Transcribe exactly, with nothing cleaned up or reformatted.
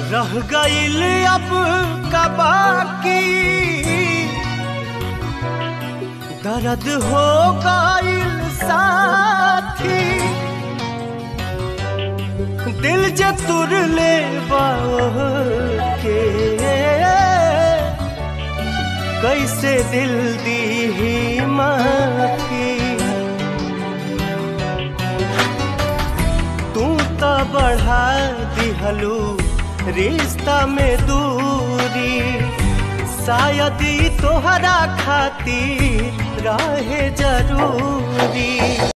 रह गईल अब का बाकी, दर्द हो गईल साथी, दिल जे तुर ले के कैसे दिल दी ही माफी। तू तो बढ़ा दिहलू रिश्ता में दूरी, शायद ही तोहरा खातिर रहे जरूरी।